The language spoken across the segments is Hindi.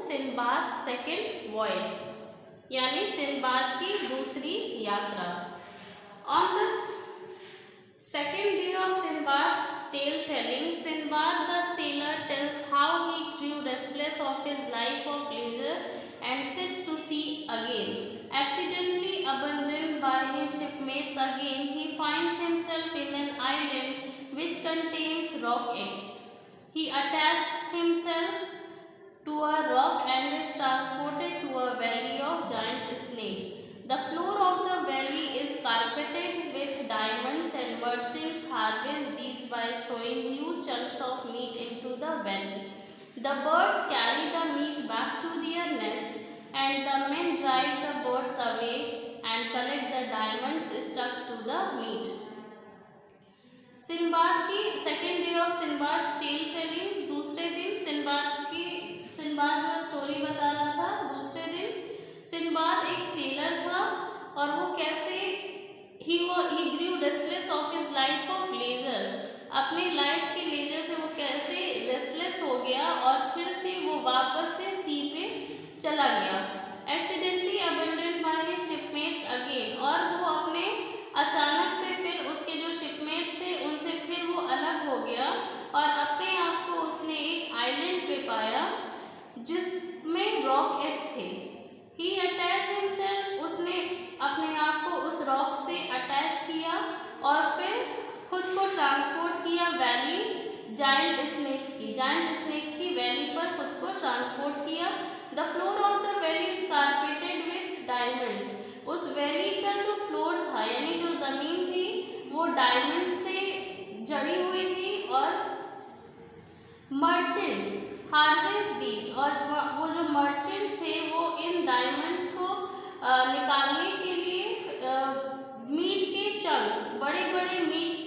सिंबाद सेकेंड वॉयज, यानी सिंबाद की दूसरी यात्रा। On the second day of Sinbad's tale telling, Sinbad the sailor tells how he grew restless of his life of leisure and set to sea again. Accidentally abandoned by his shipmates again, he finds himself in an island which contains rock eggs. He attaches himself to a rock and is transported to a valley of giant snake. The floor of the valley is carpeted with diamonds and merchants harvest these by throwing huge chunks of meat into the valley. The birds carry the meat back to their nest and the men drive the birds away and collect the diamonds stuck to the meat. Sinbad की second day of Sinbad tale telling, दूसरे दिन सिंबाद जो स्टोरी बता रहा था, दूसरे दिन सिंबाद एक सेलर था और वो कैसे he grieve restless of his life of leisure, अपने लाइफ के लेजर से वो कैसे रेस्टलेस हो गया और फिर से वो वापस से सी पे चला गया। Accidentally abandoned by his shipmates again, और वो अपने अचानक से फिर उसके जो शिपमेट्स थे उनसे फिर वो अलग हो गया और अपने आप को उसने एक आइलैंड पे पाया जिसमें रॉक एग्स थे। ही अटैच हिमसेल्फ, उसने अपने आप को उस रॉक से अटैच किया और फिर खुद को ट्रांसपोर्ट किया वैली जायंट स्नेक्स की वैली पर खुद को ट्रांसपोर्ट किया। The floor of the valley is carpeted with diamonds, उस वैली का जो फ्लोर था यानी जो जमीन थी वो डायमंड से जड़ी हुई थी और मर्चेंट्स हार्वेस्ट दीज, और वो जो मर्चेंट्स थे वो इन डायमंड्स को निकालने के लिए मीट के चंक्स, बड़े बड़े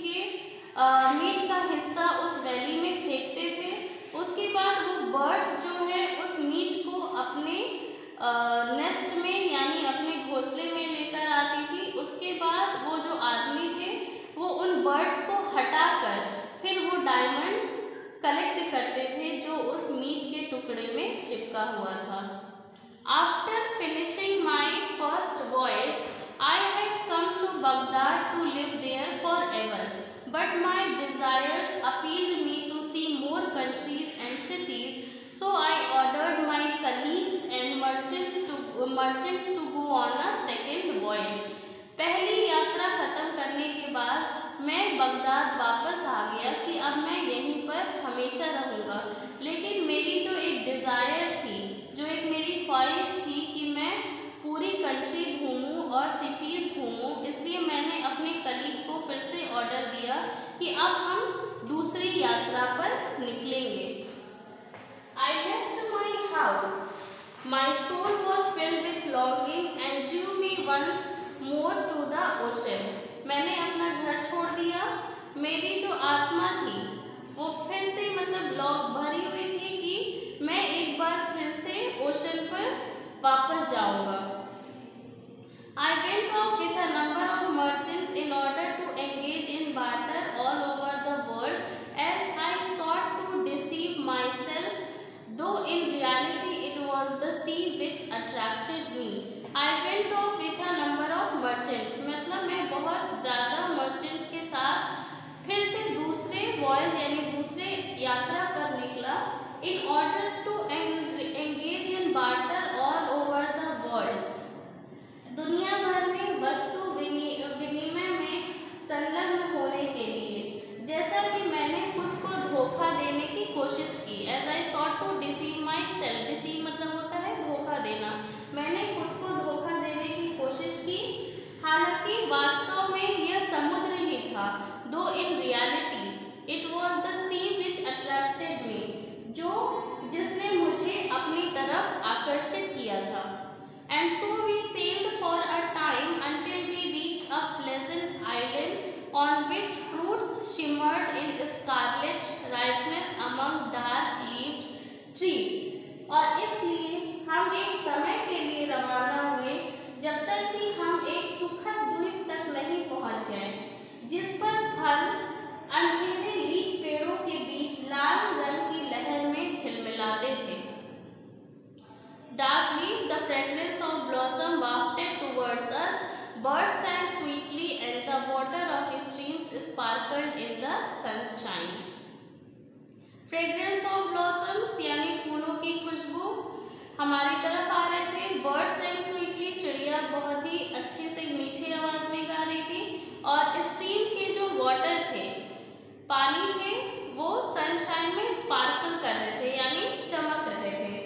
मीट का हिस्सा उस वैली में फेंकते थे। उसके बाद वो बर्ड्स जो है उस मीट को अपने नेस्ट में यानी अपने घोंसले में लेकर आती थी। उसके बाद वो जो आदमी थे वो उन बर्ड्स को हटाकर फिर वो डायमंड्स कलेक्ट करते थे जो उस मीट के टुकड़े में चिपका हुआ था। After finishing my first voyage I had come to Baghdad to live there for ever, but my desires appealed me to see more countries and cities, so I ordered my colleagues and merchants to go on a second voyage. पहली यात्रा खत्म करने के बाद मैं बगदाद वापस आ गया कि अब मैं यहीं पर हमेशा रहूँगा, लेकिन मेरी जो एक डिज़ायर थी, जो एक मेरी ख्वाहिश थी कि मैं पूरी कंट्री घूमूं और सिटीज़ घूमूं, इसलिए मैंने अपने कलीग को फिर से ऑर्डर दिया कि अब हम दूसरी यात्रा पर निकलेंगे। I left my house. My soul was filled with longing and drew me once more to the ocean. मैंने अपना घर छोड़ दिया, मेरी जो आत्मा थी वो फिर से भरी हुई थी कि मैं एक बार फिर से ओशन पर वापस जाऊंगा। I went off with a number of merchants in order to engage in barter all over the world, as I sought to deceive myself, though in reality it was the sea which attracted me. I went off with a number of merchants, मतलब मैं बहुत ज़्यादा मर्चेंट्स के साथ फिर से दूसरे वॉयज यानी दूसरे यात्रा पर निकला। In order to engage in barter all over the world, दुनिया भर में वस्तु विनिमय में संलग्न होने के लिए, जैसा कि मैंने खुद को धोखा देने की कोशिश की। As I sought to deceive myself, deceive मतलब होता है धोखा देना, मैंने खुद को धोखा देने की कोशिश की, हालांकि वास्तव में यह समुद्र ही था। Though in reality it was the sea which attracted me, जिसने मुझे अपनी तरफ आकर्षित किया था। And so we sailed for a time until we reached a pleasant island on which fruits shimmered in scarlet ripeness among dark-leaved trees। और इसलिए हम एक समय के लिए रवाना हुए जब तक कि हम एक सुखद द्वीप तक नहीं पहुंच गए, जिस पर फल अंधेरे लीक पेड़ों के बीच लाल रंग की लहर में झिलमिलाते थे। fragrance of blossom wafted towards us. Birds sang sweetly and the water of streams sparkled in the sunshine. Fragrance of blossoms यानी फूलों की खुशबू हमारी तरफ आ रहे थे. Birds sang sweetly, चिड़िया बहुत ही अच्छे से मीठी आवाज में गा रही थी. और स्ट्रीम के जो वाटर थे, पानी थे, वो सनशाइन में स्पार्कल कर रहे थे यानी चमक रहे थे.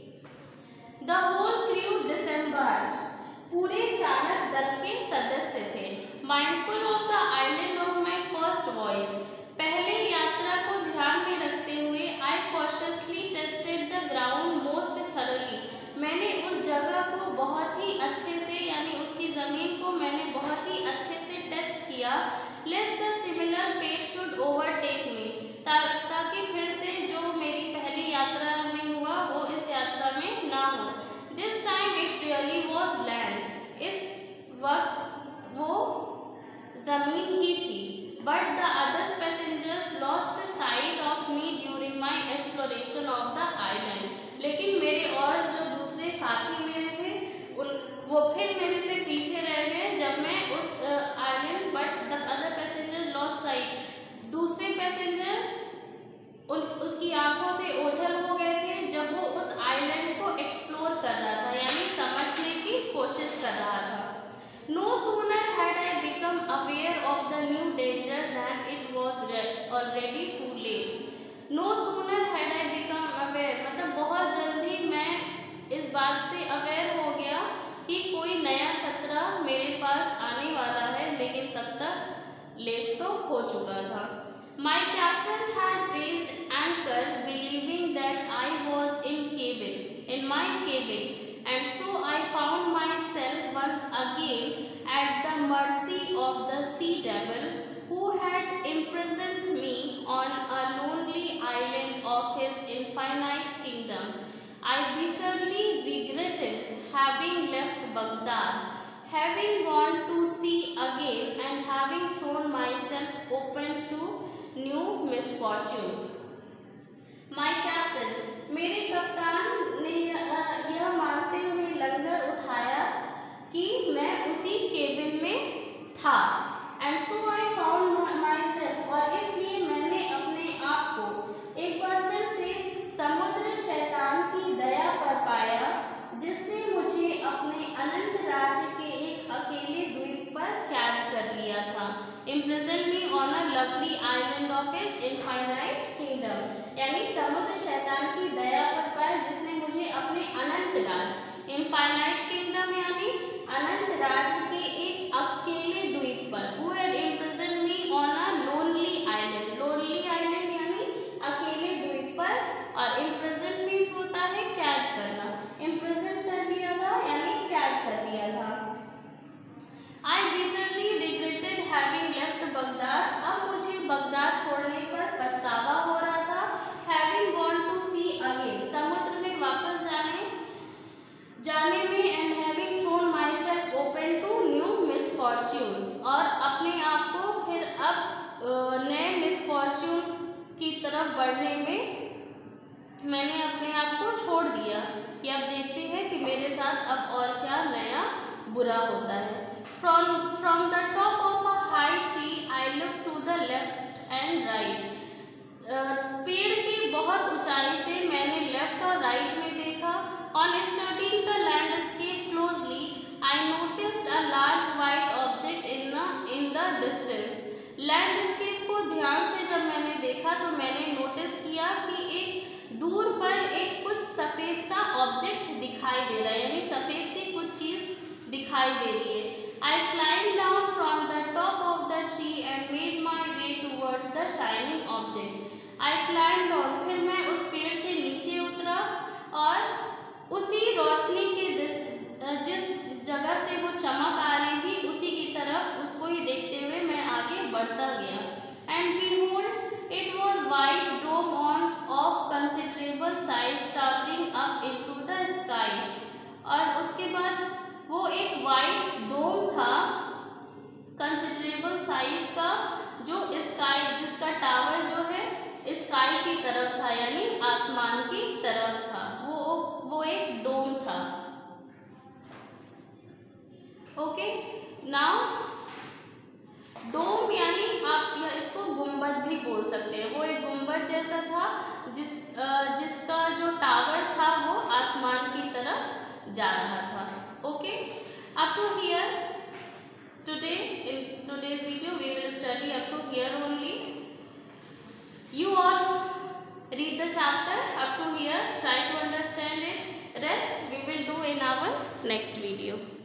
द होल क्रू डिसेंबर्ड, पूरे चालक दल के सदस्य थे. Mindful of the island of my first voyage, पहले यात्रा को ध्यान में रखते हुए I cautiously tested the ground most thoroughly, मैंने उस जगह को बहुत ही अच्छे से यानी उसकी ज़मीन को मैंने बहुत ही अच्छे से टेस्ट किया. Lest a similar fate should overtake me, ताकि फिर से जो मेरी पहली यात्रा में हुआ वो इस यात्रा में ना हो. This time it really was land, इस वक्त वो ज़मीन ही थी. But the other passengers lost sight of me during my exploration of the island, लेकिन मेरे और जो दूसरे साथी मेरे थे वो फिर मेरे से पीछे रह गए जब मैं उस island. But the other passenger lost sight, दूसरे पैसेंजर उसकी आंखों से ओझल हो गए थे जब वो उस आइलैंड को एक्सप्लोर कर रहा था यानी समझने की कोशिश कर रहा था. No sooner had I become aware of the new danger than it was already too late. No sooner had I become aware मतलब बहुत जल्दी मैं इस बात से अवेयर हो गया कि कोई नया खतरा मेरे पास आने वाला है, लेकिन तब तक लेट तो हो चुका था. My captain had raised anchor believing that I was in my cabin and so I found myself once again at the mercy of the sea devil who had imprisoned me on a lonely island of his infinite kingdom. I bitterly regretted having left Baghdad, having gone to sea again and having thrown myself open to new misfortunes. My captain, मेरे कप्तान ने यह मानते हुए लंगर उठाया कि मैं उसी केबिन में था. And so I found myself, और इसलिए मैंने अपने आप को एक बार फिर से समुद्र शैतान की दया पर पाया, जिसने मुझे अपने अनंत राज्य के एक अकेले द्वीप पर कैद कर लिया था. Imprisoned me on a lovely island of his infinite kingdom, यानी समुद्र शैतान की दया पर पाया जिसने मुझे अपने अनंत राज, इनफाइनाइट किंगडम यानी अनंत राज्य के एक अकेले द्वीप पर. Who had imprisoned me on a lonely island, lonely island यानी अकेले द्वीप पर, और imprisoned means होता है कैद करना. इम्प्रिजन कर लिया था यानी कैद कर लिया था. I bitterly regretted having left Baghdad, अब मुझे बगदाद छोड़ने पर पछतावा हो रहा था. Having gone to sea again, समुद्र में वापस जाने में, and having thrown myself open to new misfortunes, और अपने आप को फिर अब नए मिसफॉर्च्यून की तरफ बढ़ने में मैंने अपने आप को छोड़ दिया कि अब देखते हैं कि मेरे साथ अब और क्या नया बुरा होता है. From the top of a high tree, I looked to the left and right. पेड़ की बहुत ऊंचाई से मैंने लेफ्ट और राइट में देखा. On studying the landscape closely, I noticed a large white object in the distance. Landscape को ध्यान से जब मैंने देखा तो मैंने नोटिस किया कि एक दूर पर एक कुछ सफ़ेद सा ऑब्जेक्ट दिखाई दे रहा है, यानी सफ़ेद सी कुछ चीज़ दिखाई दे रही है. I climbed down from the top of the tree and made my way towards the shining object. I climbed down, फिर मैं उस पेड़ से नीचे उतरा और उसी रोशनी के जिस जगह से वो चमक आ रही थी उसी की तरफ उसको ही देखते हुए मैं आगे बढ़ता गया. And behold, it was white dome of considerable size towering up into the sky. और उसके बाद वो एक वाइट डोम था कंसिडरेबल साइज का, जो स्काई जिसका टावर जो है स्काई की तरफ था यानी आसमान की तरफ था. वो एक डोम था. नाउ डोम यानी आप या इसको गुंबद भी बोल सकते हैं। वो एक गुंबद जैसा था जिसका जो टावर था वो आसमान की तरफ जा रहा था। Okay, up to here today इन today's video we will study up to here only. You all read the chapter up to here, try to understand it. Rest we will do in our next video.